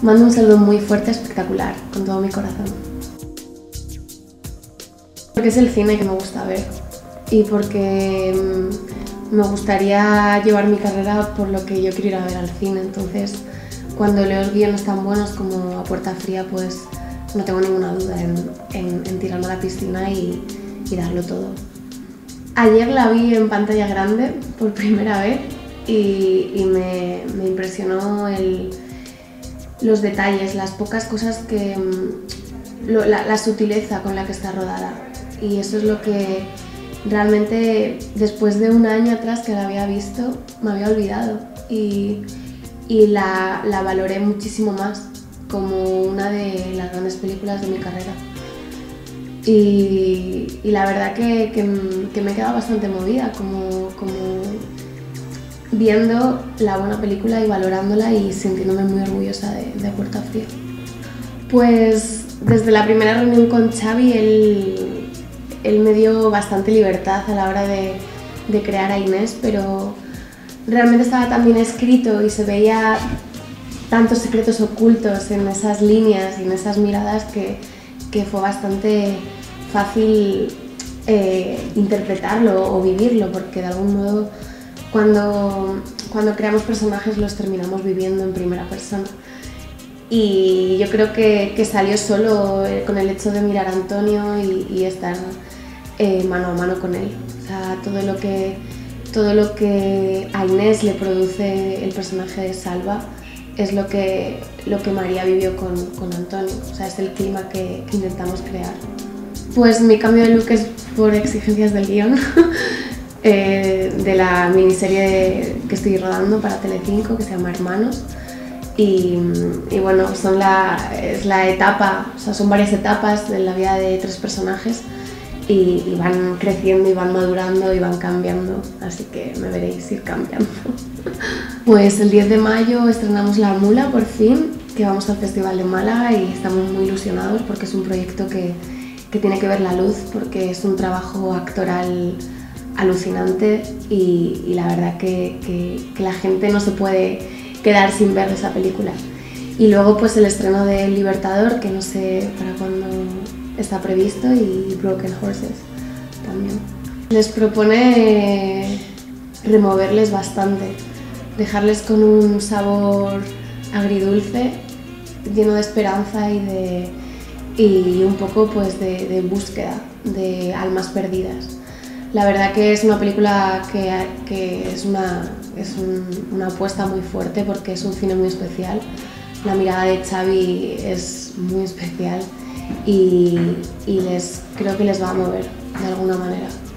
Mando un saludo muy fuerte, espectacular, con todo mi corazón. Porque es el cine que me gusta ver y porque me gustaría llevar mi carrera por lo que yo quiero ir a ver al cine. Entonces, cuando leo guiones tan buenos como A Puerta Fría, pues no tengo ninguna duda en tirarme a la piscina y darlo todo. Ayer la vi en pantalla grande por primera vez y me impresionó los detalles, las pocas cosas que... la sutileza con la que está rodada. Y eso es lo que realmente, después de un año atrás que la había visto, me había olvidado y la valoré muchísimo más como una de las grandes películas de mi carrera. Y la verdad que me he quedado bastante movida, como viendo la buena película y valorándola y sintiéndome muy orgullosa de Puerta Fría. Pues desde la primera reunión con Xavi, él me dio bastante libertad a la hora de crear a Inés, pero realmente estaba tan bien escrito y se veía tantos secretos ocultos en esas líneas y en esas miradas que fue bastante fácil interpretarlo o vivirlo, porque de algún modo cuando creamos personajes los terminamos viviendo en primera persona. Y yo creo que salió solo con el hecho de mirar a Antonio y estar mano a mano con él. O sea, todo lo que a Inés le produce el personaje de Salva es lo que María vivió con Antonio. O sea, es el clima que intentamos crear. Pues mi cambio de look es por exigencias del guión, de la miniserie que estoy rodando para Telecinco, que se llama Hermanos. Y bueno, es la etapa, o sea, son varias etapas de la vida de tres personajes y van creciendo y van madurando y van cambiando, así que me veréis ir cambiando. Pues el 10 de mayo estrenamos La Mula por fin, que vamos al Festival de Málaga y estamos muy ilusionados porque es un proyecto que tiene que ver la luz, porque es un trabajo actoral alucinante y la verdad que la gente no se puede quedar sin ver esa película. Y luego pues el estreno de El Libertador, que no sé para cuándo está previsto, y Broken Horses también. Les propone removerles bastante, dejarles con un sabor agridulce, lleno de esperanza y un poco pues de búsqueda de almas perdidas. La verdad que es una película que es una apuesta muy fuerte porque es un cine muy especial. La mirada de Xavi es muy especial y creo que les va a mover de alguna manera.